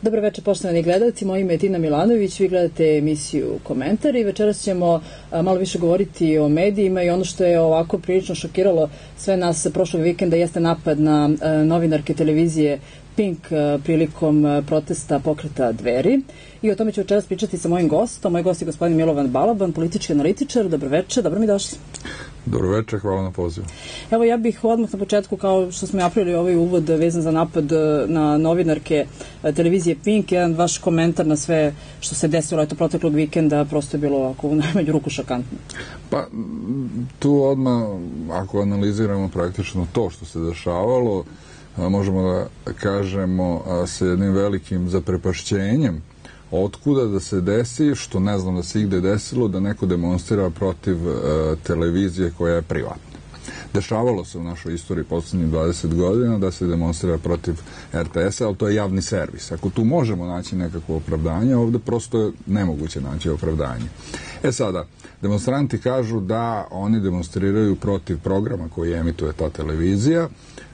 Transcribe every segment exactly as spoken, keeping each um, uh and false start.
Dobro večer, poštovani gledalci, moje ime je Tina Milanović, vi gledate emisiju Komentar i večeras ćemo malo više govoriti o medijima i ono što je ovako prilično šokiralo sve nas prošlog vikenda jeste napad na novinarke televizije Pink prilikom protesta pokreta Dveri i o tome ću večeras pričati sa mojim gostom. Moj gost je gospodin Milovan Balaban, politički analitičar. Dobro večer, dobro mi došli. Dobro večer, hvala na pozivu. Evo, ja bih odmah na početku, kao što smo napravili ovaj uvod vezan za napad na novinarke televizije Pink, jedan vaš komentar na sve što se desilo eto proteklog vikenda, prosto je bilo ovako u najmanju ruku šokantno. Pa, tu odmah, ako analiziramo praktično to što se dešavalo, možemo da kažemo sa jednim velikim zaprepašćenjem otkuda da se desi, što ne znam da se igde desilo, da neko demonstrira protiv televizije koja je privatna. Dešavalo se u našoj istoriji poslednjih dvadeset godina da se demonstrira protiv er te es-a, ali to je javni servis. Ako tu možemo naći nekakvo opravdanje, ovde prosto je nemoguće naći opravdanje. E sada, demonstranti kažu da oni demonstriraju protiv programa koji emituje ta televizija.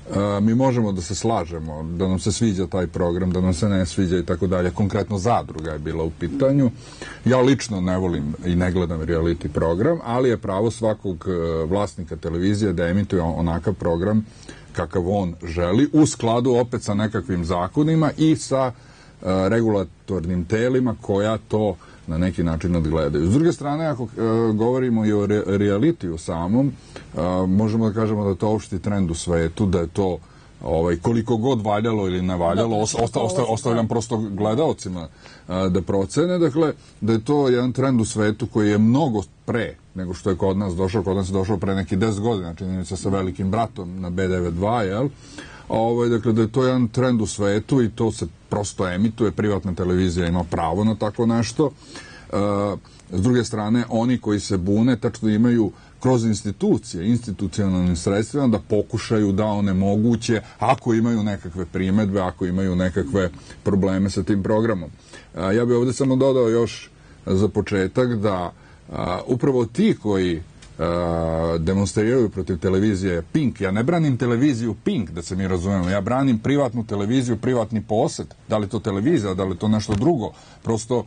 Mi možemo da se slažemo, da nam se sviđa taj program, da nam se ne sviđa i tako dalje. Konkretno Zadruga je bila u pitanju. Ja lično ne volim i ne gledam reality program, ali je pravo svakog vlasnika televizije da emituje onakav program kakav on želi, u skladu opet sa nekakvim zakonima i sa regulatornim telima koja to na neki način nadgledaju. S druge strane, ako govorimo i o realitiju samom, možemo da kažemo da je to opšti trend u svetu, da je to koliko god valjalo ili ne valjalo, ostavljam prosto gledaocima da procene, dakle, da je to jedan trend u svetu koji je mnogo pre nego što je kod nas došao, kod nas je došao pre neki deset godina, čini se sa Velikim bratom na be devedeset dva, jel? Dakle, da je to jedan trend u svetu i to se prosto emituje, privatna televizija ima pravo na tako nešto. S druge strane, oni koji se bune tačno imaju kroz institucije, institucionalnim sredstvima da pokušaju da onemoguće, ako imaju nekakve primedbe, ako imaju nekakve probleme sa tim programom. Ja bih ovde samo dodao još za početak da upravo ti koji demonstriraju protiv televizije Pink. Ja ne branim televiziju Pink, da se mi razumemo. Ja branim privatnu televiziju, privatni posed. Da li to televizija, da li to nešto drugo. Prosto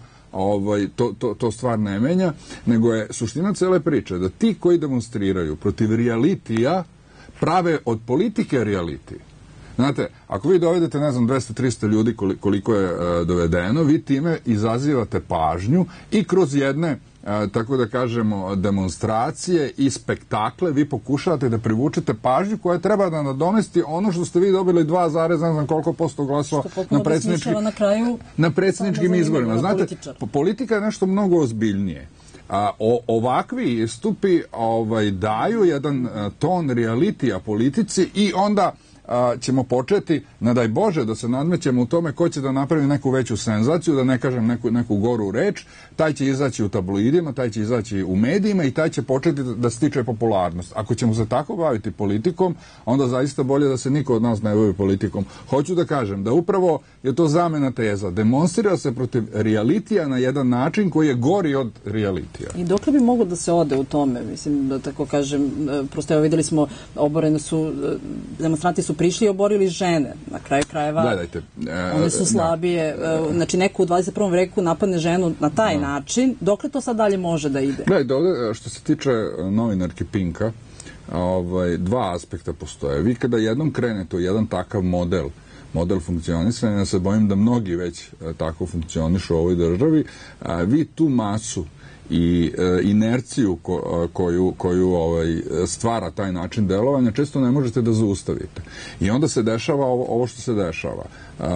to, to, to stvar ne menja, nego je suština cele priče da ti koji demonstriraju protiv realitija prave od politike reality. Znate, ako vi dovedete, ne znam, dvesta trista ljudi koliko je dovedeno, vi time izazivate pažnju i kroz jedne tako da kažemo, demonstracije i spektakle, vi pokušavate da privučete pažnju koja treba da nadomesti ono što ste vi dobili dva zarez, ne znam koliko posto glasova na predsjedničkim, na kraju, na predsjedničkim izborima. Znate, politika je nešto mnogo ozbiljnije. A, o, ovakvi istupi ovaj, daju jedan a, ton realitija politici i onda a, ćemo početi, ne daj Bože, da se nadmećemo u tome ko će da napravi neku veću senzaciju, da ne kažem neku, neku goru reč, taj će izaći u tabloidima, taj će izaći u medijima i taj će početi da, da stiče popularnost. Ako ćemo se tako baviti politikom, onda zaista bolje da se niko od nas ne bavi politikom. Hoću da kažem da upravo je to zamena teza. Demonstrira se protiv realitija na jedan način koji je gori od realitija. I dokle bi moglo da se ode u tome? Mislim, da tako kažem, prosto evo videli smo, oborene su, demonstranti su prišli i oborili žene. Na kraju krajeva, gledajte, e, one su slabije. Da. Znači, neko u dvadeset prvom veku napadne ženu na taj da. način. Dokle to sad dalje može da ide? Gledajte, ovde, što se tiče novinarke Pinka, ovaj, dva aspekta postoje. Vi kada jednom krenete u jedan takav model, model funkcionisanja, ja se bojim da mnogi već tako funkcionišu u ovoj državi, a, vi tu masu i e, inerciju ko, koju, koju ovaj, stvara taj način delovanja često ne možete da zaustavite. I onda se dešava ovo, ovo što se dešava.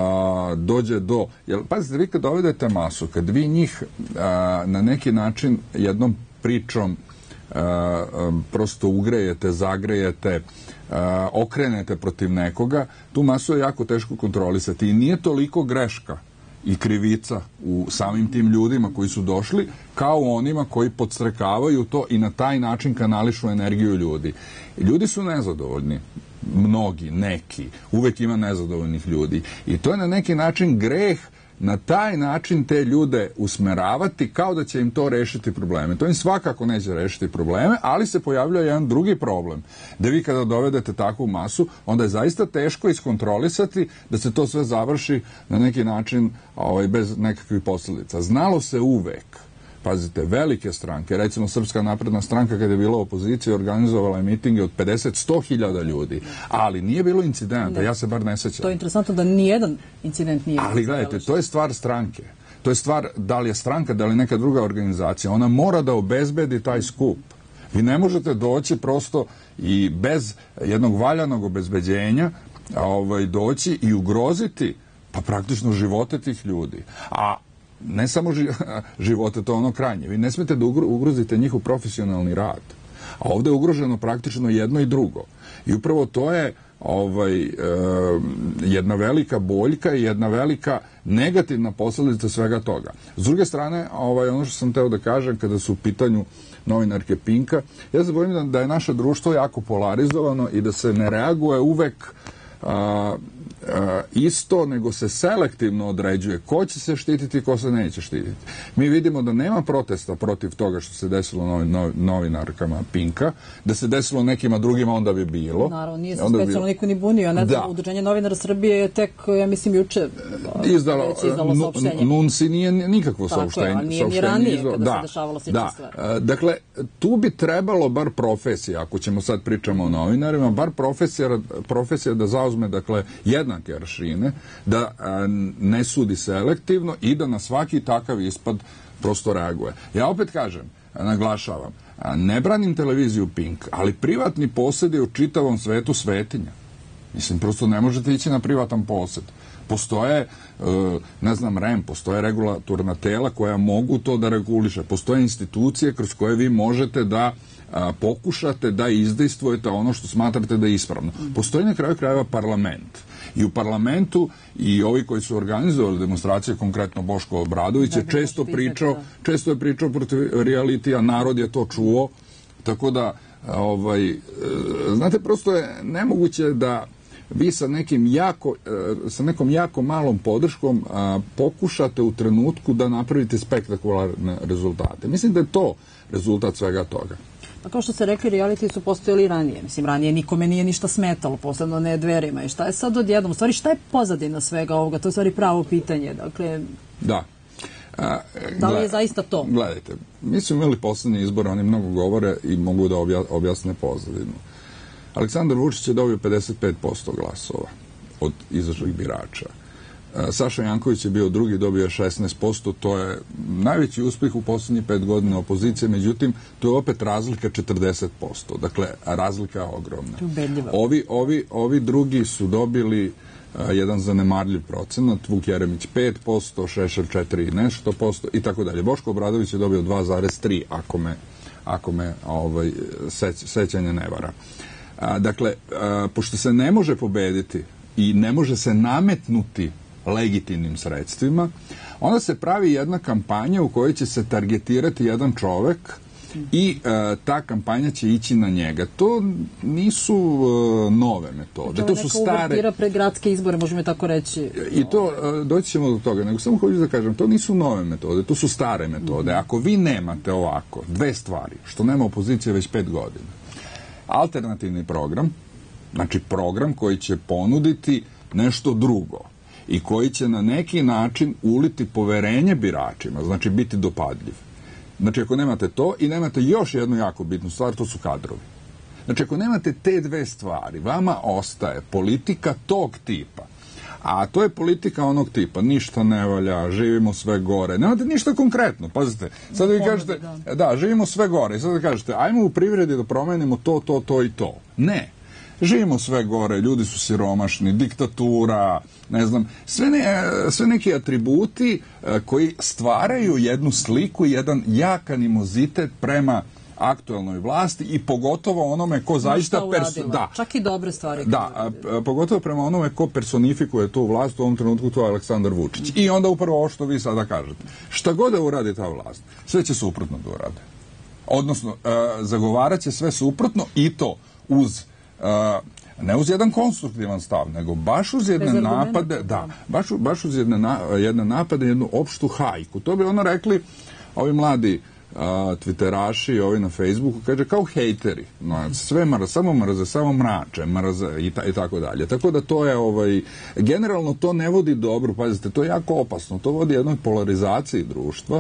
A, dođe do... Jer, pazite, vi kad dovedete masu, kad vi njih a, na neki način jednom pričom a, a, prosto ugrejete, zagrejete, a, okrenete protiv nekoga, tu masu je jako teško kontrolisati i nije toliko greška i krivica u samim tim ljudima koji su došli, kao onima koji podstrekavaju to i na taj način kanališu energiju ljudi. Ljudi su nezadovoljni. Mnogi, neki. Uvek ima nezadovoljnih ljudi. I to je na neki način greh na taj način te ljude usmeravati kao da će im to rešiti probleme. To im svakako neće rešiti probleme, ali se pojavljuje jedan drugi problem, da vi kada dovedete takvu masu, onda je zaista teško iskontrolisati da se to sve završi na neki način ovaj, bez nekakvih posljedica. Znalo se uvek, pazite, velike stranke, recimo Srpska napredna stranka kada je bila u opoziciji, organizovala je mitinge od pedeset do sto hiljada ljudi, ali nije bilo incidenta, ja se bar ne sećam. To je interesantno da nijedan incident nije. Ali gledajte, to je stvar stranke. To je stvar da li je stranka, da li je neka druga organizacija. Ona mora da obezbedi taj skup. Vi ne možete doći prosto i bez jednog valjanog obezbeđenja ovaj, doći i ugroziti pa praktično živote tih ljudi. A ne samo živote, to je ono krajnje. Vi ne smete da ugrozite njihov profesionalni rad. A ovde je ugroženo praktično jedno i drugo. I upravo to je ovaj, e, jedna velika boljka i jedna velika negativna posledica svega toga. S druge strane, ovaj, ono što sam teo da kažem kada su u pitanju novinarke Pinka, ja se bojim da, da je naše društvo jako polarizovano i da se ne reaguje uvek a, a, isto, nego se selektivno određuje ko će se štititi i ko se neće štititi. Mi vidimo da nema protesta protiv toga što se desilo novi, novi, novinarkama Pinka, da se desilo nekima drugima, onda bi bilo. Naravno, nije se specijalno niko ni bunio. Ne znam, Udruženje novinara Srbije je tek, ja mislim, juče izdalo, izdalo saopštenje. Nunsi nije nikakvo Tako saopštenje. Tako je, ali nije ni ranije kada da, se dešavalo slična da. stvar. Dakle, tu bi trebalo bar profesija, ako ćemo sad pričamo o novinarima, bar profesija, profesija da zauzme, dakle, jednake aršine, da a, ne sudi selektivno i da na svaki takav ispad prosto reaguje. Ja opet kažem, naglašavam, ne branim televiziju Pink, ali privatni posed je u čitavom svetu svetinja. Mislim, prosto ne možete ići na privatan posed. Postoje, ne znam, R E M, postoje regulatorna tela koja mogu to da reguliše. Postoje institucije kroz koje vi možete da pokušate da izdejstvujete ono što smatrate da je ispravno. Postoji na kraju krajeva parlament. I u parlamentu i ovi koji su organizovali demonstracije, konkretno Boško Obradović, je često pričao, često je pričao protiv realitija, narod je to čuo, tako da, ovaj, znate, prosto je nemoguće da vi sa nekim jako, sa nekom jako malom podrškom a, pokušate u trenutku da napravite spektakularne rezultate. Mislim da je to rezultat svega toga. Pa kao što ste rekli, reality su postojali i ranije. Mislim, ranije nikome nije ništa smetalo, posebno ne Dverima. I šta je sad odjednom? U stvari, šta je pozadina svega ovoga? To je u stvari pravo pitanje. Dakle, da. A, da li je zaista to? Gledajte, mi smo imali poslednji izbor, oni mnogo govore i mogu da objasne pozadinu. Aleksandar Vučić je dobio pedeset pet posto glasova od izašlih birača. Saša Janković je bio drugi, dobio je šesnaest posto, to je najveći uspeh u poslednjih pet godina opozicije, međutim, to je opet razlika četrdeset posto. Dakle, razlika je ogromna. Ovi, ovi, ovi drugi su dobili a, jedan zanemarljiv procenat, Vuk Jeremić pet posto, Šešelj četiri i nešto posto i tako dalje. Boško Obradović je dobio dva zarez tri, ako me, ako me ovaj, seć, sećanje ne vara. A, dakle, a, pošto se ne može pobediti i ne može se nametnuti legitimnim sredstvima, onda se pravi jedna kampanja u kojoj će se targetirati jedan čovek i e, ta kampanja će ići na njega. To nisu e, nove metode. To su stare... uvertira pred gradske izbore, možemo tako reći. I to, e, doći ćemo do toga, nego samo hoću da kažem, to nisu nove metode, to su stare metode. Ako vi nemate ovako dve stvari, što nema opozicije već pet godina, alternativni program, znači program koji će ponuditi nešto drugo i koji će na neki način uliti poverenje biračima, znači biti dopadljiv. Znači, ako nemate to i nemate još jednu jako bitnu stvar, to su kadrovi. Znači, ako nemate te dve stvari, vama ostaje politika tog tipa. A to je politika onog tipa, ništa ne valja, živimo sve gore. Nemate ništa konkretno, pazite. Sad vi kažete, da, živimo sve gore. I sad vi kažete, ajmo u privredi da promenimo to, to, to i to. Ne. Živimo sve gore, ljudi su siromašni, diktatura, ne znam, sve, ne, sve neki atributi koji stvaraju jednu sliku, jedan jak animozitet prema aktuelnoj vlasti i pogotovo onome ko zaista... Perso- da, čak i dobre stvari. Da, a, pogotovo prema onome ko personifikuje tu vlast, u ovom trenutku to je Aleksandar Vučić. I onda upravo ovo što vi sada kažete. Šta god da uradi ta vlast, sve će suprotno da urade. Odnosno, a, zagovarat će sve suprotno i to uz ne uz jedan konstruktivan stav, nego baš uz jedne napade, da, baš, baš uz jedne, na, jedne napade, jednu opštu hajku. To bi ono rekli ovi mladi uh, twitteraši, ovi na Facebooku, kaže kao hejteri, no, sve mrze, samo mrze, samo mrače, mrze i, ta, i tako dalje. Tako da to je, ovaj, generalno to ne vodi dobro, pazite, to je jako opasno, to vodi jednoj polarizaciji društva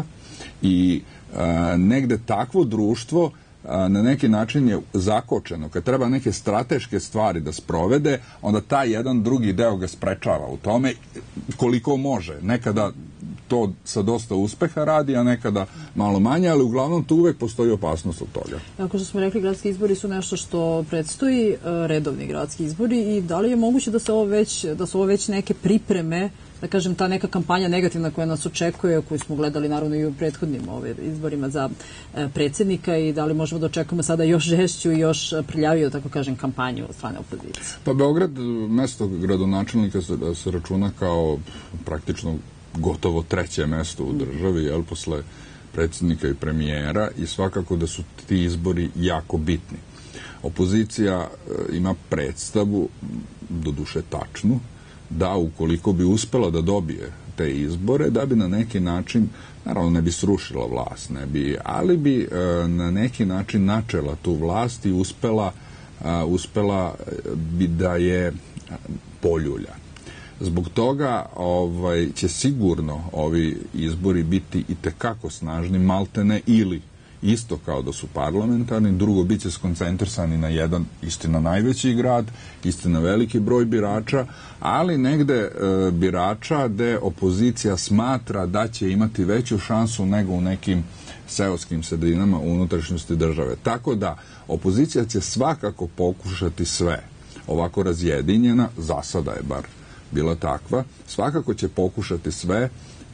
i uh, negde takvo društvo na neki način je zakočeno. Kad treba neke strateške stvari da sprovede, onda taj jedan drugi deo ga sprečava u tome koliko može. Nekada to sa dosta uspeha radi, a nekada malo manje, ali uglavnom tu uvek postoji opasnost od toga. Ako što smo rekli, gradski izbori su nešto što predstoji, redovni gradski izbori, i da li je moguće da, se ovo već, da su ovo već neke pripreme, da kažem, ta neka kampanja negativna koja nas očekuje, koju smo gledali naravno i u prethodnim ove, izborima za e, predsjednika, i da li možemo da očekujemo sada još žešću i još prljaviju, tako kažem, kampanju od strane opozicije? Pa Beograd, mesto gradonačelnika se, se računa kao praktično gotovo treće mesto u državi, jel, posle predsjednika i premijera, i svakako da su ti izbori jako bitni. Opozicija e, ima predstavu, doduše tačnu, da ukoliko bi uspela da dobije te izbore, da bi na neki način, naravno ne bi srušila vlast, ne bi, ali bi e, na neki način načela tu vlast i uspela, a, uspela bi da je poljulja. Zbog toga ovaj, će sigurno ovi izbori biti i tekako snažni, maltene ili isto kao da su parlamentarni, drugo bit će skoncentrisani na jedan, istina, najveći grad, istina, veliki broj birača, ali negde e, birača gde opozicija smatra da će imati veću šansu nego u nekim seoskim sredinama u unutrašnjosti države. Tako da opozicija će svakako pokušati sve, ovako razjedinjena, za sada je bar bila takva, svakako će pokušati sve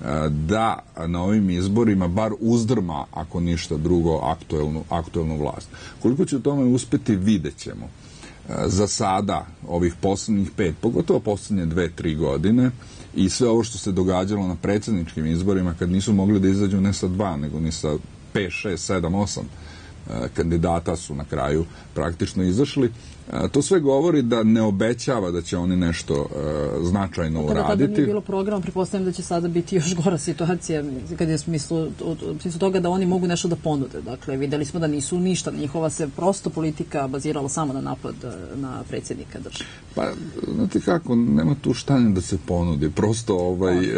da na ovim izborima bar uzdrma, ako ništa drugo, aktuelnu, aktuelnu vlast. Koliko će u tome uspeti, vidjet ćemo. Za sada, ovih poslednjih pet, pogotovo poslednje dve, tri godine, i sve ovo što se događalo na predsjedničkim izborima, kad nisu mogli da izađu ne sa dva, nego ni sa pet, šest, sedam, osam kandidata su na kraju praktično izašli. To sve govori da ne obećava da će oni nešto uh, značajno kada uraditi. Kada nije bilo programa, pretpostavljam da će sada biti još gora situacija, kad je u smislu, u smislu toga da oni mogu nešto da ponude. Dakle, videli smo da nisu ništa, njihova se prosto politika bazirala samo na napad na predsjednika države. Pa, znate kako, nema tu šta da se ponudi. Prosto, ovaj, uh,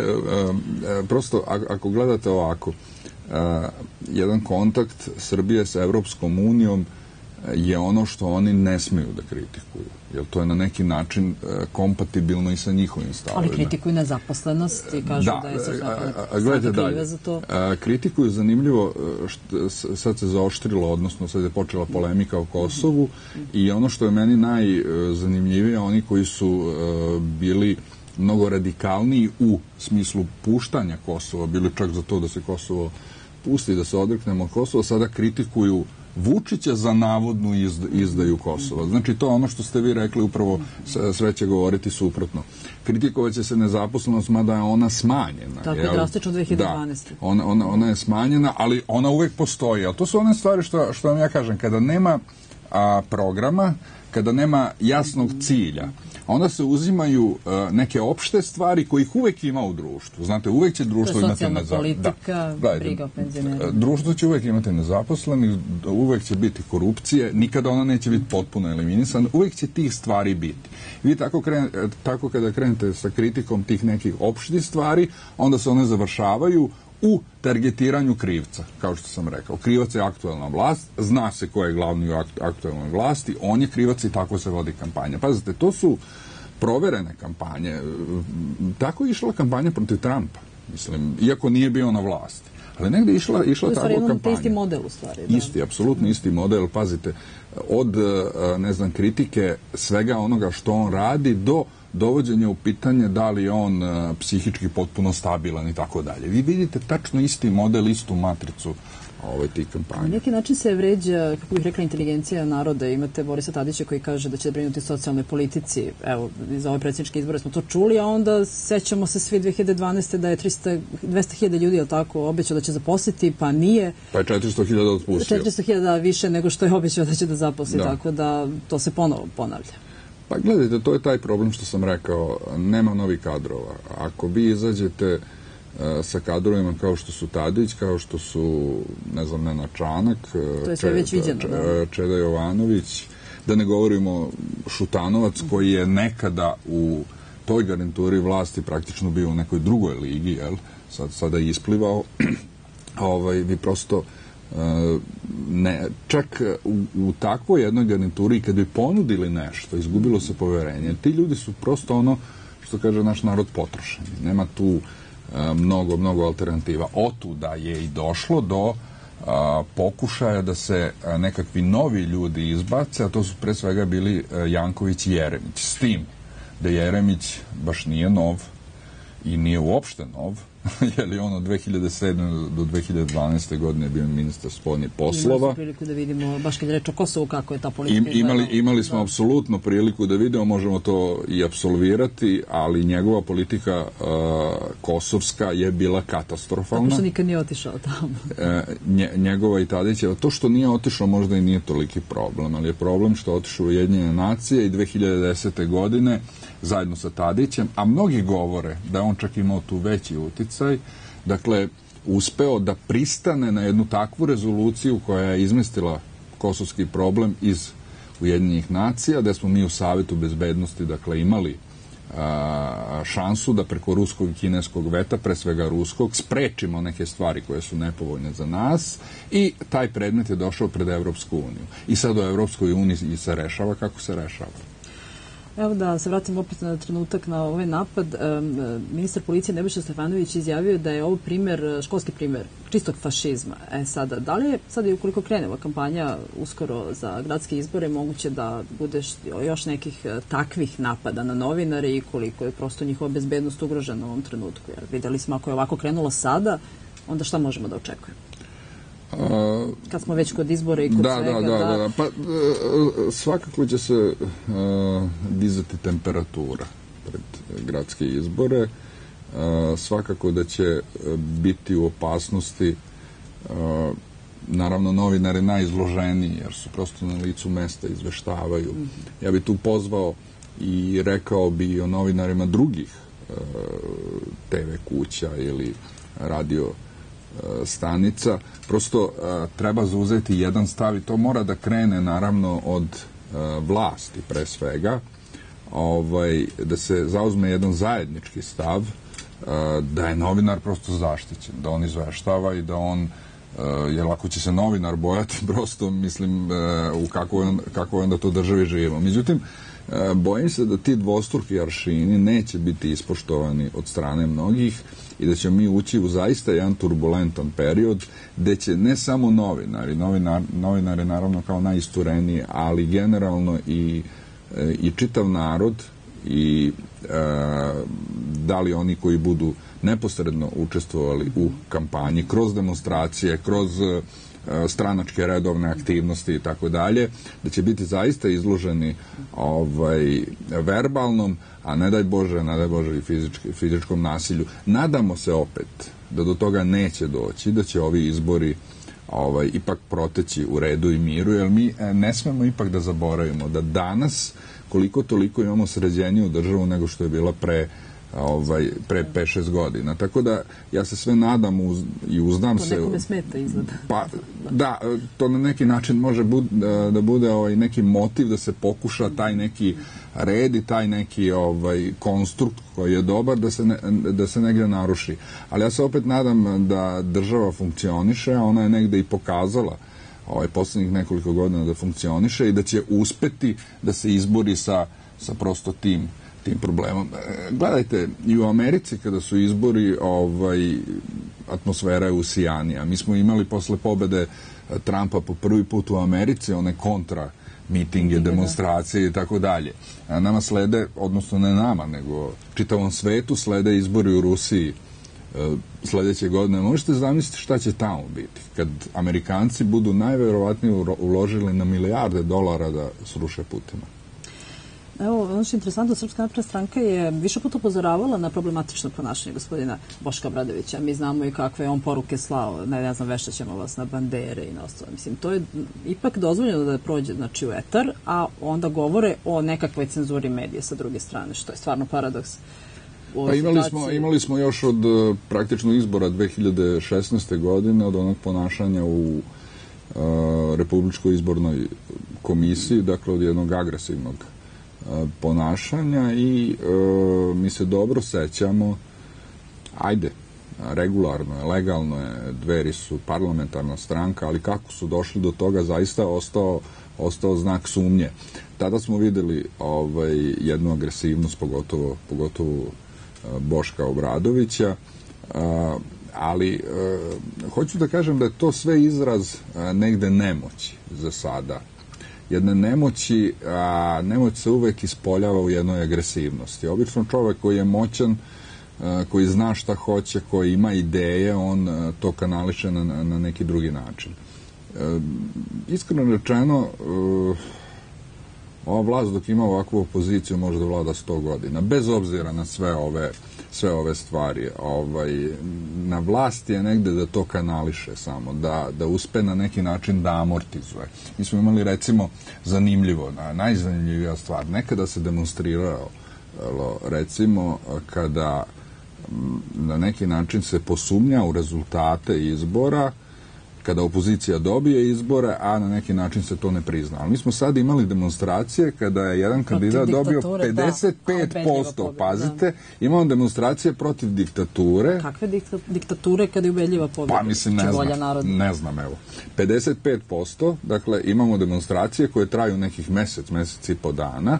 uh, prosto ako gledate ovako, uh, jedan kontakt Srbije sa Evropskom unijom je ono što oni ne smiju da kritikuju. Jer to je na neki način e, kompatibilno i sa njihovim stavovima. Ali kritikuju nezaposlenost i kažu da, da je sve krive za to. A, kritikuju, zanimljivo, što, sad se zaoštrilo, odnosno sad je počela polemika o Kosovu, i ono što je meni najzanimljivije, oni koji su e, bili mnogo radikalniji u smislu puštanja Kosova, bili čak za to da se Kosovo pusti, da se odreknemo Kosova, sada kritikuju Vučića za navodnu izdaju Kosova. Znači, to ono što ste vi rekli, upravo sve će govoriti suprotno. Kritikovaće se nezaposlenost, mada je ona smanjena. Tako je, drastično dve hiljade dvanaeste. Da, ona, ona, ona je smanjena, ali ona uvek postoji. Ali to su one stvari što, što vam ja kažem, kada nema a, programa, kada nema jasnog cilja, onda se uzimaju uh, neke opšte stvari kojih uvek ima u društvu. Znate, uvek će društvo imati nezaposlenih. Politika, da. briga o penzionerima. Društvo će uvek imati nezaposlenih, uvek će biti korupcije, nikada ona neće biti potpuno eliminisana, uvek će tih stvari biti. Vi tako, kren, tako kada krenete sa kritikom tih nekih opštih stvari, onda se one završavaju u targetiranju krivca, kao što sam rekao. Krivac je aktuelna vlast, zna se ko je glavni u aktuelnoj vlasti, on je krivac i tako se vodi kampanja. Pazite, to su proverene kampanje. Tako je išla kampanja protiv Trumpa, mislim, iako nije bio na vlasti. Ali negdje je išla, išla tako kampanja. To je isti model u stvari. Da. Isti, apsolutno isti model. Pazite, od, ne znam, kritike svega onoga što on radi do dovođenja u pitanje da li je on uh, psihički potpuno stabilan i tako dalje. Vi vidite tačno isti model, istu matricu ove tih kampanja. Na neki način se vređa, kako bih rekla, inteligencija naroda. Imate Borisa Tadića koji kaže da će brinuti o socijalnoj politici. Evo, za ove predsjedničke izbore smo to čuli, a onda sećamo se svi dve hiljade dvanaeste. da je trista, dvesta hiljada ljudi, je tako, obećao da će zaposliti, pa nije. Pa je četiristo hiljada otpustio. četiristo hiljada više nego što je obećao da će da zaposli, da. Tako da to se ponovo ponavlja. Pa gledajte, to je taj problem što sam rekao, nema novih kadrova. Ako vi izađete sa kadrovima kao što su Tadić, kao što su, ne znam, Nenad Čanak, to je sve već viđeno, da. Čeda Jovanović, da ne govorimo Šutanovac, koji je nekada u toj garnituri vlasti praktično bio u nekoj drugoj ligi, jel? Sad, sada je isplivao. ovaj, vi prosto ne, čak u, u takvoj jednoj garnituri, kad bi ponudili nešto, izgubilo se poverenje. Ti ljudi su prosto ono, što kaže naš narod, potrošeni. Nema tu mnogo, mnogo alternativa. Otuda je i došlo do a, pokušaja da se a, nekakvi novi ljudi izbace, a to su pre svega bili a, Janković i Jeremić. S tim da Jeremić baš nije nov i nije uopšte nov, jer je on od dve hiljade sedme do dve hiljade dvanaeste. godine bio ministar spoljnih poslova. Imali smo priliku da vidimo, baš kad je reč o Kosovu, kako je ta politika. Im, imali, imali smo da. apsolutno priliku da vidimo, možemo to i apsolvirati, ali njegova politika uh, kosovska je bila katastrofalna. Tako što nikad nije otišao tamo. Nje, njegova i Tadićeva, to što nije otišao možda i nije toliki problem, ali je problem što je otišao u Ujedinjene nacije i dve hiljade desete. godine zajedno sa Tadićem, a mnogi govore da je on čak imao tu veći uticaj, dakle, uspeo da pristane na jednu takvu rezoluciju koja je izmestila kosovski problem iz Ujedinjenih nacija, da smo mi u Savetu bezbednosti, dakle, imali a, šansu da preko ruskog i kineskog veta, pre svega ruskog, sprečimo neke stvari koje su nepovoljne za nas i taj predmet je došao pred Evropsku uniju. I sad u Evropskoj uniji se rešava kako se rešava. Evo da se vratim opet na trenutak na ovaj napad. Ministar policije Nebojša Stefanović izjavio da je ovo primer, školski primer čistog fašizma. E sada, da li je sad i ukoliko krene ova kampanja uskoro za gradske izbore moguće da bude još nekih takvih napada na novinare i koliko je prosto njihova bezbednost ugrožena u ovom trenutku? Jer videli smo ako je ovako krenulo sada, onda šta možemo da očekujemo? Uh, kad smo već kod izbora i kod da, svega. Da, da, da. da. Pa uh, svakako će se uh, dizati temperatura pred gradske izbore. Uh, svakako da će biti u opasnosti uh, naravno novinari najizloženiji, jer su prosto na licu mesta, izveštavaju. Mm -hmm. Ja bi tu pozvao i rekao bi o novinarima drugih uh, te ve kuća ili radio stanica, prosto a, treba zauzeti jedan stav i to mora da krene naravno od a, vlasti pre svega, ovaj, da se zauzme jedan zajednički stav a, da je novinar prosto zaštićen, da on izveštava i da on, a, jer ako će se novinar bojati, prosto mislim a, u kakvoj on, kakvoj onda to državi živimo. Međutim, a, bojim se da ti dvostruki aršini neće biti ispoštovani od strane mnogih i da ćemo mi ući u zaista jedan turbulentan period gde će ne samo novinari, novinar, novinari naravno kao najistureniji, ali generalno i, i čitav narod i e, da li oni koji budu neposredno učestvovali u kampanji, kroz demonstracije, kroz e, stranačke redovne aktivnosti i tako dalje, da će biti zaista izloženi ovaj, verbalnom, a ne daj Bože, ne daj Bože i fizički, fizičkom nasilju. Nadamo se opet da do toga neće doći, da će ovi izbori ovaj, ipak proteći u redu i miru, jer mi ne smemo ipak da zaboravimo da danas koliko toliko imamo sređeniju državu nego što je bila pre ovaj, pre pet šest godina. Tako da ja se sve nadam uz, i uzdam se... To nekome smeta izgleda. Pa, da, to na neki način može bud, da, da bude ovaj, neki motiv da se pokuša taj neki red i taj neki ovaj, konstrukt koji je dobar da se, ne, da se negdje naruši. Ali ja se opet nadam da država funkcioniše, ona je negde i pokazala ovaj, poslednjih nekoliko godina da funkcioniše i da će uspeti da se izbori sa, sa prosto tim tim problemom. Gledajte, i u Americi kada su izbori, ovaj, atmosfera je usijanija. Mi smo imali posle pobede Trumpa po prvi put u Americi one kontra mitinge, demonstracije i tako dalje. Nama slede, odnosno ne nama, nego čitavom svetu slede izbori u Rusiji sledeće godine. Možete zamisliti šta će tamo biti kad Amerikanci budu najverovatnije uložili na milijarde dolara da sruše Putina. Evo, ono što je interesantno, Srpska napredna stranka je više puta upozoravala na problematično ponašanje gospodina Boška Obradovića. Mi znamo i kakve je on poruke slao, ne, ne znam, veštaćemo vas na bandere i na ostalo. Mislim, to je ipak dozvoljeno da prođe, znači, u etar, a onda govore o nekakvoj cenzuri medija sa druge strane, što je stvarno paradoks. Pa imali smo, imali smo još od praktično izbora dve hiljade šesnaeste. godine, od onog ponašanja u uh, Republičkoj izbornoj komisiji, dakle od jednog agresivnog ponašanja i e, mi se dobro sećamo, ajde, regularno je, legalno je, Dveri su parlamentarna stranka, ali kako su došli do toga, zaista ostao, ostao znak sumnje. Tada smo videli ovaj, jednu agresivnost, pogotovo, pogotovo Boška Obradovića, a, ali a, hoću da kažem da je to sve izraz a, negde nemoći za sada. Jedne nemoći, a nemoć se uvek ispoljava u jednoj agresivnosti. Obično čovek koji je moćan, a, koji zna šta hoće, koji ima ideje, on a, to kanališe na, na neki drugi način. E, iskreno rečeno, e, ova vlast dok ima ovakvu opoziciju može da vlada sto godina, bez obzira na sve ove, sve ove stvari. Ovaj, na vlasti je negde da to kanališe samo, da, da uspe na neki način da amortizuje. Mi smo imali recimo zanimljivo, najzanimljivija stvar, nekada se demonstriralo recimo kada na neki način se posumnja u rezultate izbora, kada opozicija dobije izbore, a na neki način se to ne prizna. Ali mi smo sad imali demonstracije kada je jedan kandidat dobio pedeset pet posto, pazite, imamo demonstracije protiv diktature. Kakve dikta, diktature kada je ubedljiva pobjeda? Pa mislim, ne znam, ne znam, evo. pedeset pet posto, dakle, imamo demonstracije koje traju nekih mesec, mesec i po dana.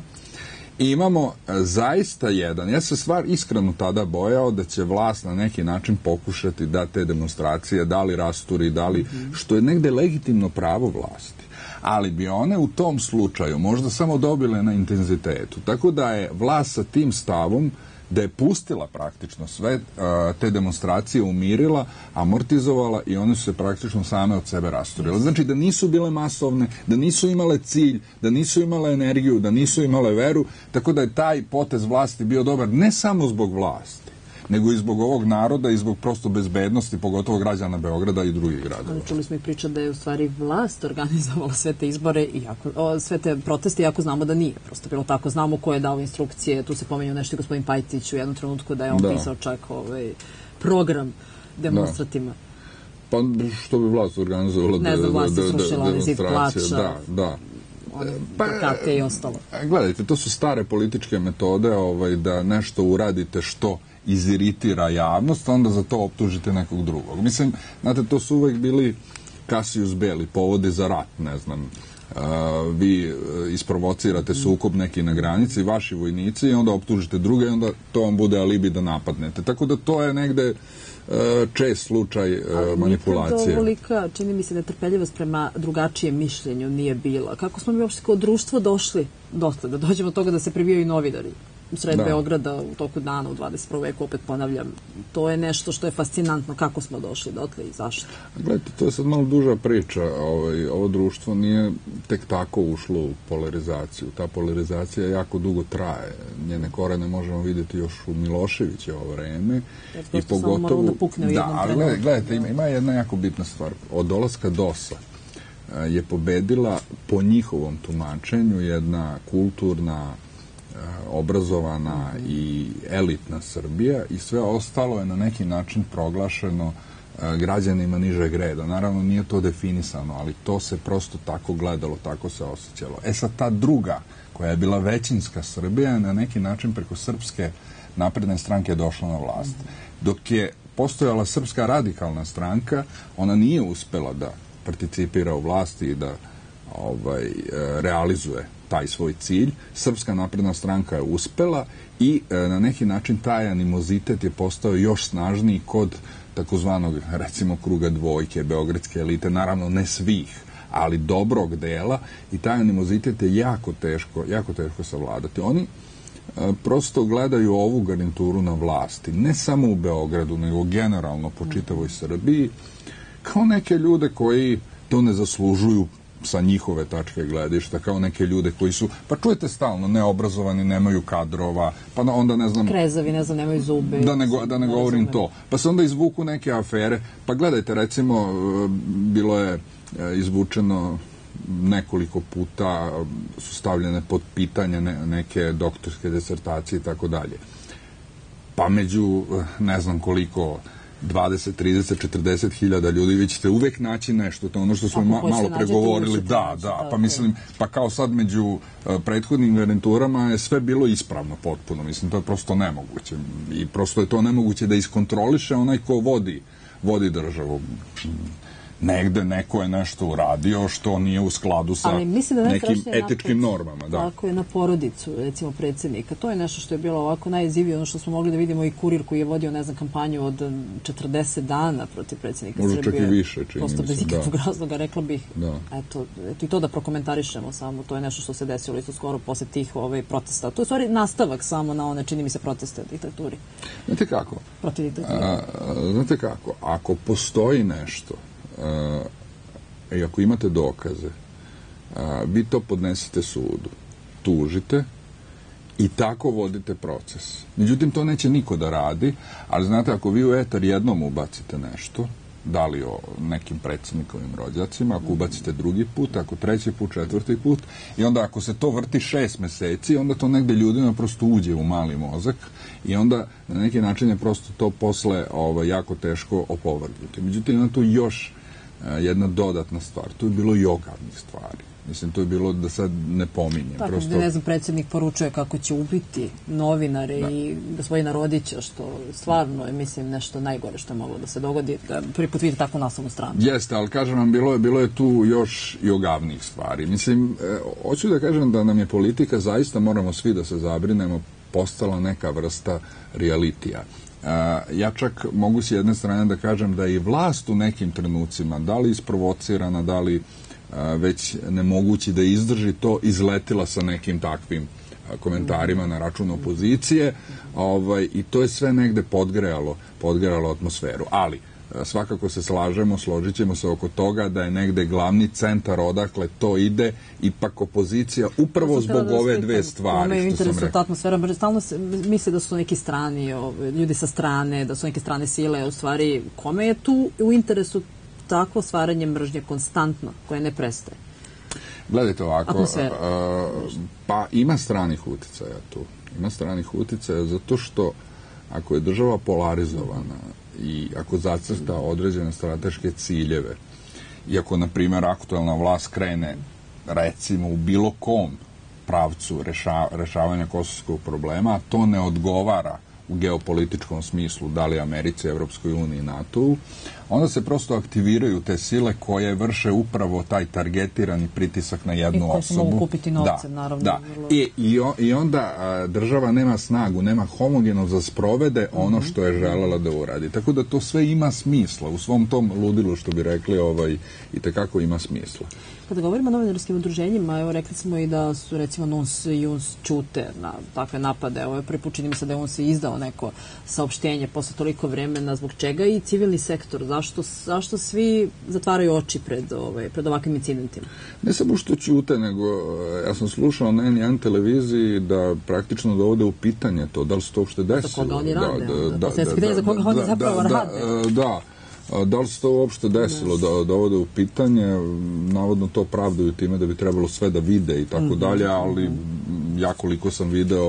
I imamo zaista jedan, ja se stvar iskreno tada bojao da će vlast na neki način pokušati da te demonstracije, da li rasturi, da li, što je negde legitimno pravo vlasti. Ali bi one u tom slučaju možda samo dobile na intenzitetu. Tako da je vlast sa tim stavom, da je pustila praktično sve te demonstracije, umirila, amortizovala i one su se praktično same od sebe rasturile. Znači da nisu bile masovne, da nisu imale cilj, da nisu imale energiju, da nisu imale veru, tako da je taj potez vlasti bio dobar ne samo zbog vlasti, nego i zbog ovog naroda i zbog prosto bezbednosti, pogotovo građana Beograda i drugih gradova. Ali čuli smo i priča da je u stvari vlast organizovala sve te izbore i jako, o, sve te proteste, iako znamo da nije. Prosto bilo tako, znamo ko je dao instrukcije, tu se pomenju nešto i gospodin Pajtić u jednom trenutku da je on da. pisao čak ovaj program demonstrativno. Da. Pa što bi vlast organizovala ne znam, vlast je srušila zid plača. Da, da. One plakate i ostalo. Gledajte, to su stare političke metode ovaj, da nešto uradite što iziritira javnost, onda za to optužite nekog drugog. Mislim, znate, to su uvek bili Cassius Belli, povodi za rat, ne znam. Uh, vi isprovocirate sukob neki na granici, vaši vojnici, i onda optužite druge i onda to vam bude alibi da napadnete. Tako da to je negde uh, čest slučaj uh, manipulacije. Ali ovolika, čini mi se, netrpeljivost prema drugačijem mišljenju nije bila. Kako smo mi uopšte kao društvo došli dotle, da dođemo od toga da se pribijaju novinari u sred da. Beograda u toku dana u dvadeset prvom veku, opet ponavljam, to je nešto što je fascinantno, kako smo došli dotle i zašto. Gledajte, to je sad malo duža priča. Ovaj, ovo društvo nije tek tako ušlo u polarizaciju. Ta polarizacija jako dugo traje. Njene korene možemo vidjeti još u Miloševićevo vreme. I pogotovo da pukne u jednom da, ali gledajte, gledajte ima, ima jedna jako bitna stvar. Od dolaska dosa je pobedila po njihovom tumačenju jedna kulturna, obrazovana i elitna Srbija i sve ostalo je na neki način proglašeno građanima nižeg reda. Naravno, nije to definisano, ali to se prosto tako gledalo, tako se osjećalo. E sad, ta druga, koja je bila većinska Srbija, na neki način preko Srpske napredne stranke je došla na vlast. Dok je postojala Srpska radikalna stranka, ona nije uspela da participira u vlasti i da ovaj, realizuje taj svoj cilj. Srpska napredna stranka je uspela i e, na neki način taj animozitet je postao još snažniji kod takozvanog, recimo, kruga dvojke, beogradske elite, naravno ne svih, ali dobrog dela, i taj animozitet je jako teško, jako teško savladati. Oni a, prosto gledaju ovu garnituru na vlasti, ne samo u Beogradu, nego generalno po čitavoj Srbiji, kao neke ljude koji to ne zaslužuju sa njihove tačke gledišta, kao neke ljude koji su, pa čujete stalno, neobrazovani, nemaju kadrova, pa onda ne znam... Krezavi, ne znam, nemaju zube. Da ne, da ne govorim to. Pa se onda izvuku neke afere. Pa gledajte, recimo, bilo je izvučeno nekoliko puta, su stavljene pod pitanje neke doktorske disertacije i tako dalje. Pa među, ne znam koliko, dvadeset, trideset, četrdeset hiljada ljudi, vi ćete uvek naći nešto, to ono što smo ma, malo pregovorili, da, da, pa mislim, pa kao sad među uh, prethodnim garniturama je sve bilo ispravno potpuno, mislim, to je prosto nemoguće i prosto je to nemoguće da iskontroliše onaj ko vodi, vodi državu. Negde neko je nešto uradio što nije u skladu sa da nekim etičkim normama. Da. Tako je na porodicu, recimo predsjednika. To je nešto što je bilo ovako najizivije, ono što smo mogli da vidimo i Kurir koji je vodio, ne znam, kampanju od četrdeset dana protiv predsjednika Srbije. Možda čak i više, čini prosto mi se. Bez ikakvog razloga, rekla bih. Da. Eto, eto, i to da prokomentarišemo samo, to je nešto što se desilo isto skoro posle tih ovaj, protesta. To je stvari nastavak samo na one, čini mi se, proteste diktaturi. Znate kako? Protiv diktaturi. A, znate kako? Ako postoji nešto i ako imate dokaze, a, vi to podnesite sudu, tužite i tako vodite proces. Međutim, to neće niko da radi, ali znate, ako vi u etar jednom ubacite nešto, da li o nekim predsjednikovim rođacima, ako ubacite drugi put, ako treći put, četvrti put, i onda ako se to vrti šest meseci, onda to negde ljudima prosto uđe u mali mozak i onda na neki način je prosto to posle ovaj, jako teško opovrgnuti. Međutim, ima tu još jedna dodatna stvar. Tu je bilo i ogavnih stvari. Mislim, to je bilo da sad ne pominjem. Tako, prosto... da ne znam, predsjednik poručuje kako će ubiti novinare da. I gospodina Rodića, što stvarno je, mislim, nešto najgore što je moglo da se dogodi, da prvi put vidite takvu naslovnu stranu. Jeste, ali kažem vam, bilo je, bilo je tu još i ogavnih stvari. Mislim, e, hoću da kažem da nam je politika, zaista moramo svi da se zabrinemo, postala neka vrsta realitija. Uh, ja čak mogu s jedne strane da kažem da je i vlast u nekim trenucima, da li isprovocirana, da li uh, već nemogući da izdrži to, izletila sa nekim takvim uh, komentarima na račun opozicije, ovaj, i to je sve negde podgrejalo, podgrejalo atmosferu. Ali, svakako se slažemo, složit ćemo se oko toga da je negde glavni centar odakle to ide ipak opozicija, upravo zbog da ove dve stvari što sam rekao. Atmosfera, stalno se misle da su neki strani, ljudi sa strane, da su neke strane sile, u stvari, kome je tu u interesu takvo stvaranje mržnje konstantno, koje ne prestaje? Gledajte ovako, a, pa ima stranih uticaja tu. Ima stranih uticaja zato što ako je država polarizovana i ako zacrta određene strateške ciljeve i ako, na primjer, aktuelna vlast krene, recimo, u bilo kom pravcu reša, rešavanja kosovskog problema, a to ne odgovara u geopolitičkom smislu, da li Americi, Evropskoj uniji, NATO-u, onda se prosto aktiviraju te sile koje vrše upravo taj targetirani pritisak na jednu osobu. I koje se mogu kupiti novce, da, naravno. Da. I, i, I onda a, država nema snagu, nema homogeno za sprovede ono što je želela da uradi. Tako da to sve ima smisla. U svom tom ludilu, što bi rekli, ovaj, i tekako ima smisla. Kada govorimo o novinarskim udruženjima, evo rekli smo i da su recimo N U N S i U N S ćute na takve napade. Evo je prvi put, čini mi se da je U N S izdao neko saopštenje posle toliko vremena, zbog čega i civilni sektor. Zašto, zašto svi zatvaraju oči pred, ovaj, pred ovakvim incidentima? Ne samo što ćute, nego ja sam slušao na N jedan televiziji da praktično dovode u pitanje to, da li se to uopšte desilo. Za koga oni rade? Da, da, da, da, za koga oni da, zapravo da, rade? Da, da. Da li se to uopšte desilo, da dovode u pitanje, navodno to pravduju time da bi trebalo sve da vide i tako dalje, ali ja koliko sam video,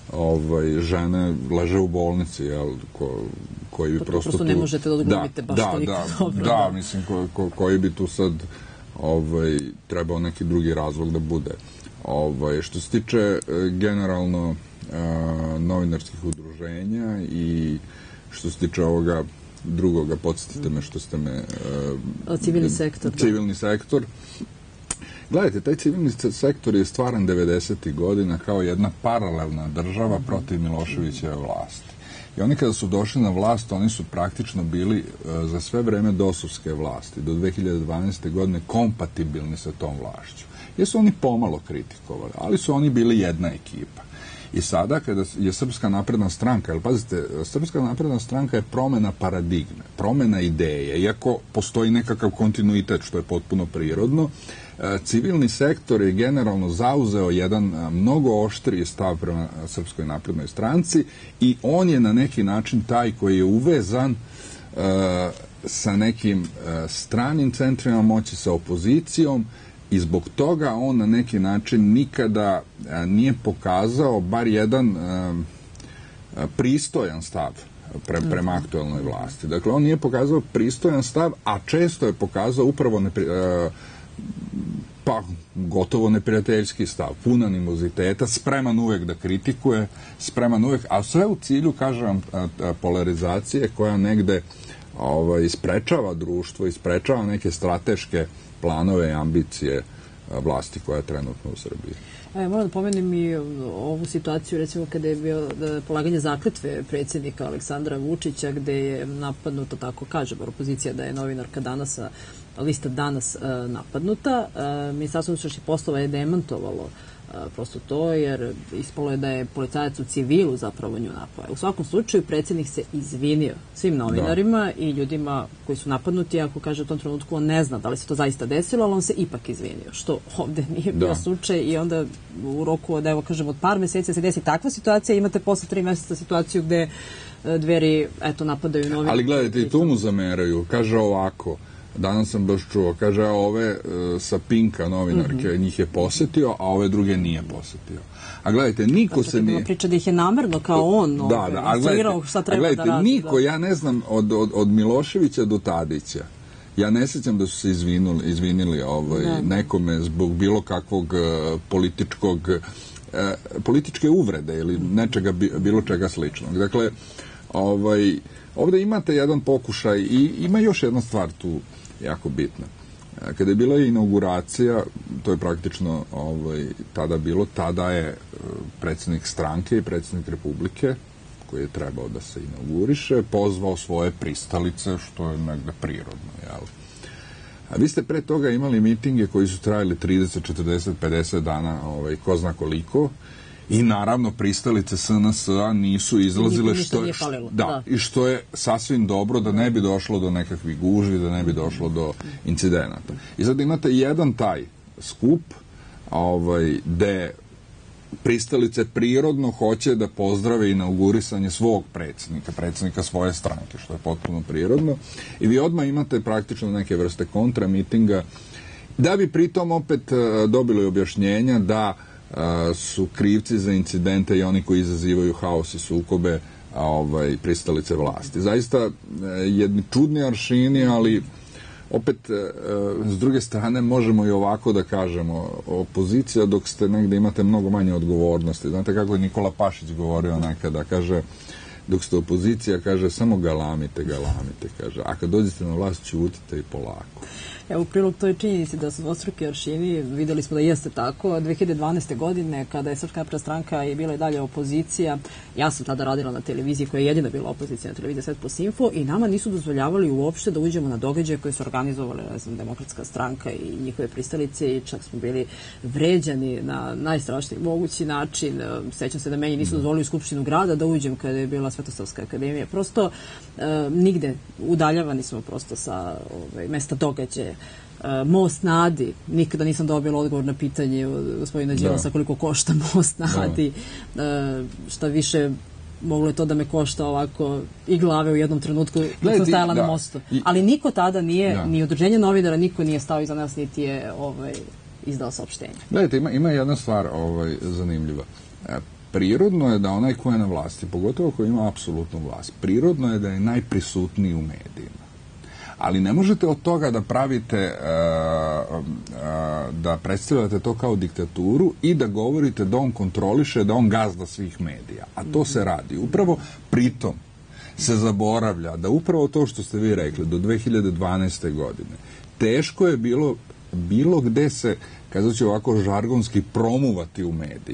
ovaj, žene leže u bolnici, jel, ko, koji bi to prosto... Prosto ne tu, možete da odglumite baš da, toliko da, dobro. Da, da, mislim, ko, ko, koji bi tu sad ovaj, trebao neki drugi razlog da bude. Ovaj, što se tiče generalno a, novinarskih udruženja i što se tiče ovoga drugoga, podsjetite me što ste me... Uh, civilni sektor. Civilni da. sektor. Gledajte, taj civilni sektor je stvaran devedesetih godina kao jedna paralelna država mm-hmm. protiv Miloševićeve vlasti. I oni kada su došli na vlast, oni su praktično bili za sve vreme dosovske vlasti, do dve hiljade dvanaeste. godine, kompatibilni sa tom vlašću. Jesu oni pomalo kritikovali, ali su oni bili jedna ekipa. I sada, kada je Srpska napredna stranka, jer pazite, Srpska napredna stranka je promena paradigme, promena ideje, iako postoji nekakav kontinuitet, što je potpuno prirodno, civilni sektor je generalno zauzeo jedan mnogo oštriji stav prema Srpskoj naprednoj stranci i on je na neki način taj koji je uvezan uh, sa nekim uh, stranim centrima moći, sa opozicijom, i zbog toga on na neki način nikada a, nije pokazao bar jedan a, a, pristojan stav pre, prema aktualnoj vlasti. Dakle, on nije pokazao pristojan stav, a često je pokazao upravo nepri, a, pa gotovo neprijateljski stav, pun animoziteta, spreman uvek da kritikuje, spreman uvek, a sve u cilju, kažem vam, a, a, polarizacije koja negde ovaj, isprečava društvo, isprečava neke strateške planove i ambicije vlasti koja je trenutno u Srbiji. E, moram da pomenem i ovu situaciju, recimo kada je bio polaganje zakletve predsjednika Aleksandra Vučića, gde je napadnuto, tako kaže opozicija, da je novinarka Danasa, lista Danas napadnuta. Ministarstvo unutrašnjih poslova je demantovalo prosto to, jer ispalo je da je policajac u civilu zapravo nju napao. U svakom slučaju, predsjednik se izvinio svim novinarima da. i ljudima koji su napadnuti, ako kaže u tom trenutku on ne zna da li se to zaista desilo, ali on se ipak izvinio, što ovde nije bio da. slučaj, i onda u roku od, evo kažem, od par meseci se desi takva situacija, imate posle tri meseca situaciju gde Dveri, eto, napadaju novinare. Ali gledajte, i tu mu zameraju, kaže ovako, danas sam baš čuo, kaže, a ove uh, sa Pinka novinarke, mm-hmm. njih je posetio, a ove druge nije posetio. A gledajte, niko znači, se nije... Priča da ih je namerno kao on, da, ove, da, a gledajte, šta treba a gledajte, da radi. niko, da. ja ne znam, od, od, od Miloševića do Tadića, ja ne sjećam da su se izvinuli, izvinili ovaj, da. nekome zbog bilo kakvog uh, političkog, uh, političke uvrede ili nečega, bilo čega sličnog. Dakle, ovaj, ovde imate jedan pokušaj i ima još jedna stvar tu jako bitna. Kada je bila inauguracija, to je praktično ovaj, tada bilo, tada je predsjednik stranke i predsjednik Republike, koji je trebao da se inauguriše, pozvao svoje pristalice, što je negde prirodno, jel? A vi ste pre toga imali mitinge koji su trajali trideset, četrdeset, pedeset dana, ovaj, ko zna koliko, i naravno pristalice S N S-a nisu izlazile, što je, da, da. i što je sasvim dobro, da ne bi došlo do nekakvih gužvi, da ne bi došlo do incidenata. I sad imate jedan taj skup ovaj, gde pristalice prirodno hoće da pozdrave inaugurisanje svog predsjednika, predsjednika svoje stranke, što je potpuno prirodno. I vi odmah imate praktično neke vrste kontramitinga, da bi pritom opet dobili objašnjenja da su krivci za incidente i oni koji izazivaju haos i sukobe, a ovaj, pristalice vlasti. Zaista jedni čudni aršini, ali opet s druge strane možemo i ovako da kažemo, opozicija dok ste negde imate mnogo manje odgovornosti. Znate kako je Nikola Pašić govorio nekada, kaže, dok ste opozicija, kaže, samo galamite, galamite, kaže, a kad dođete na vlast, ćutite i polako. Evo, u prilog toj činjenici da su dvostruki aršini, videli smo da jeste tako. dve hiljade dvanaeste. godine, kada je Srpska napredna stranka i bila i dalje opozicija, ja sam tada radila na televiziji koja je jedina bila opozicija na televiziji Svet plus info, i nama nisu dozvoljavali uopšte da uđemo na događaje koje su organizovali, ne znam, Demokratska stranka i njihove pristalice, i čak smo bili vređani na najstrašniji mogući način. Sećam se da meni nisu dozvolili u Skupštinu grada da uđem kada je bila Svetosavska akademija. Prosto e, nigde udaljavani smo prosto sa ovaj, mesta događaja. Most na Adi, nikada nisam dobila odgovor na pitanje od gospodina Đilasa koliko košta most na Adi. Da. Šta više, moglo je to da me košta ovako i glave u jednom trenutku kad sam stajala da. na mostu. Ali niko tada nije, da. ni udruženje novinara, niko nije stao iza nas, niti je ovaj, izdao saopštenje. Gledajte, ima, ima jedna stvar ovaj, zanimljiva. Prirodno je da onaj ko je na vlasti, pogotovo ko ima apsolutnu vlast, prirodno je da je najprisutniji u medijima. Ali ne možete od toga da pravite, uh, uh, da predstavljate to kao diktaturu i da govorite da on kontroliše, da on gazda svih medija. A to se radi. Upravo pritom se zaboravlja da upravo to što ste vi rekli do dve hiljade dvanaeste. godine teško je bilo bilo gde se, kazat ću ovako žargonski, promuvati u medije.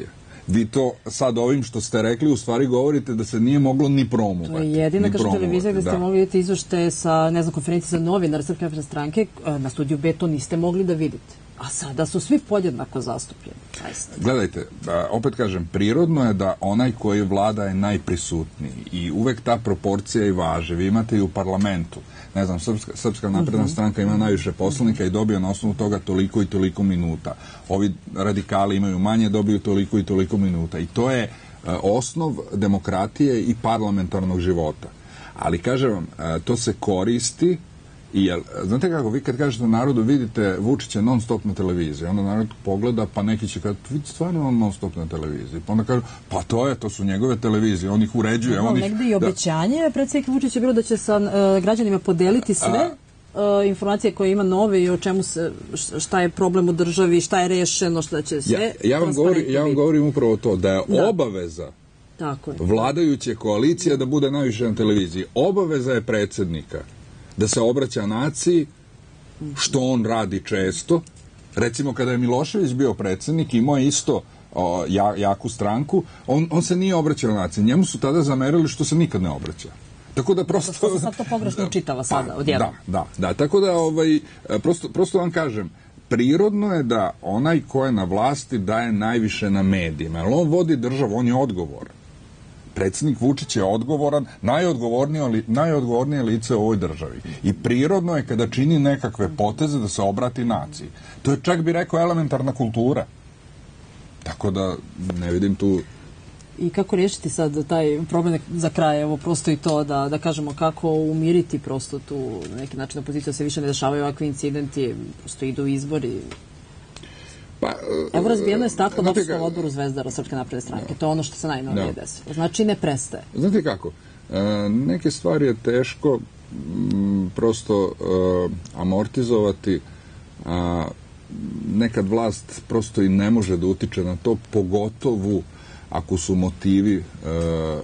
vi to sad ovim što ste rekli u stvari govorite da se nije moglo ni promovati. To je jedina, kažem, televizija gde ste da. mogli vidjeti izvešte sa, ne znam, konferencije za novinara Srpske napredne stranke, na Studiju B to niste mogli da vidite. A sada su svi podjednako zastupljeni. Gledajte, opet kažem, prirodno je da onaj koji vlada je najprisutniji i uvek ta proporcija i važe. Vi imate i u parlamentu. Ne znam, Srpska, Srpska napredna uh-huh. stranka ima najviše poslanika i dobio na osnovu toga toliko i toliko minuta. Ovi radikali imaju manje, dobiju toliko i toliko minuta. I to je uh, osnov demokratije i parlamentarnog života. Ali, kažem vam, uh, to se koristi. I jel, znate kako, vi kad kažete narodu vidite Vučića non stop na televiziji, onda narod pogleda, pa neki će kada vidite stvarno on non stop na televiziji, pa onda kažu, pa to je, to su njegove televizije, on ih uređuje. No, on ih, negde i obećanje da, predsjednik Vučića je bilo da će sa uh, građanima podeliti sve a, uh, informacije koje ima nove i o čemu se, šta je problem u državi, šta je rešeno, šta će sve. Ja, ja, vam, govori, ja vam govorim upravo to, da je da. obaveza Tako je. vladajuće koalicije da bude najviše na televiziji. Obaveza je predsjednika da se obraća naciji, što on radi često. Recimo, kada je Milošević bio predsjednik, imao je isto o, ja, jaku stranku, on, on se nije obraćao naciji. Njemu su tada zamerili što se nikad ne obraća. Tako da prosto... Što se sad to pogrešno učitava sada, pa, odjednom. Da, da, da. Tako da, ovaj, prosto, prosto vam kažem, prirodno je da onaj ko je na vlasti daje najviše na medijima. Jer on vodi državu, on je odgovoran. Predsjednik Vučić je odgovoran, najodgovornije, najodgovornije lice u ovoj državi. I prirodno je kada čini nekakve poteze da se obrati naciji. To je, čak bi rekao, elementarna kultura. Tako da ne vidim tu... I kako riješiti sad taj problem za kraj, evo prosto i to da, da kažemo kako umiriti prosto tu na neki način opoziciju, da se više ne dešavaju ovakvi incidenti, prosto idu izbori. Pa, evo razbijeno je staklo na opštinskom odboru Zvezdara Srpske napredne stranke. No. To je ono što se najnovije no. desilo. Znači ne prestaje. Znate kako? E, neke stvari je teško m, prosto e, amortizovati. A, nekad vlast prosto i ne može da utiče na to, pogotovo ako su motivi e, e,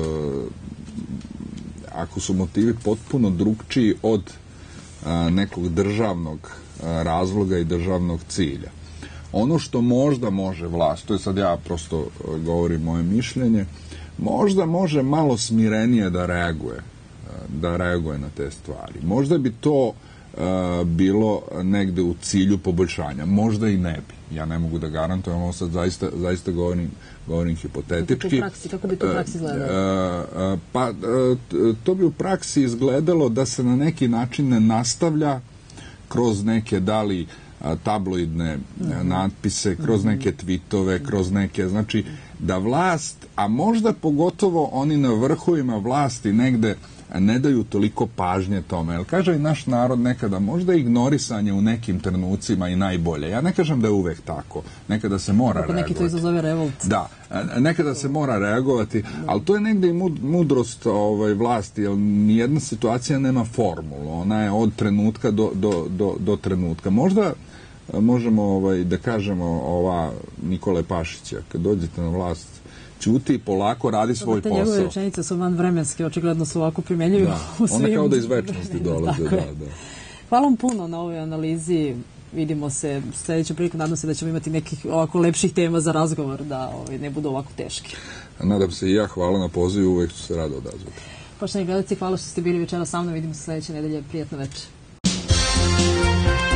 ako su motivi potpuno drugčiji od a, nekog državnog a, razloga i državnog cilja. Ono što možda može vlast, to je sad ja prosto govorim moje mišljenje, možda može malo smirenije da reaguje, da reaguje na te stvari. Možda bi to uh, bilo negde u cilju poboljšanja. Možda i ne bi. Ja ne mogu da garantujem, ovo sad zaista, zaista govorim, govorim hipotetički. Kako, praksi, kako bi to u praksi izgledalo? Uh, uh, pa uh, to bi u praksi izgledalo da se na neki način ne nastavlja kroz neke dali tabloidne mm-hmm. natpise, kroz neke tvitove, kroz neke, znači da vlast, a možda pogotovo oni na vrhovima vlasti negde ne daju toliko pažnje tome. Jer kaže i naš narod nekada možda ignorisanje u nekim trenucima i najbolje. Ja ne kažem da je uvek tako. Nekada se mora Kako reagovati. Neki to izazove revolt. Da, nekada se mora reagovati, ali to je negde i mudrost ovaj, vlasti, jer nijedna situacija nema formulu. Ona je od trenutka do, do, do, do trenutka. Možda možemo ovaj, da kažemo ova Nikole Pašića, kad dođete na vlast, ćuti, polako radi svoj posao. Te njegove rečenice su vanvremenske, očigledno su ovako primenljive da, u svim... Ona kao da iz večnosti dolaze. Da, da. Hvala vam puno na ovoj analizi. Vidimo se sljedećem priliku, nadam se da ćemo imati nekih ovako lepših tema za razgovor, da ovaj, ne budu ovako teški. Nadam se i ja, hvala na pozivu, uvek ću se rado odazvati. Poštovani gledalci, hvala što ste bili večera sa mnom, vidimo se sljedeće nedelje, prijatno večer.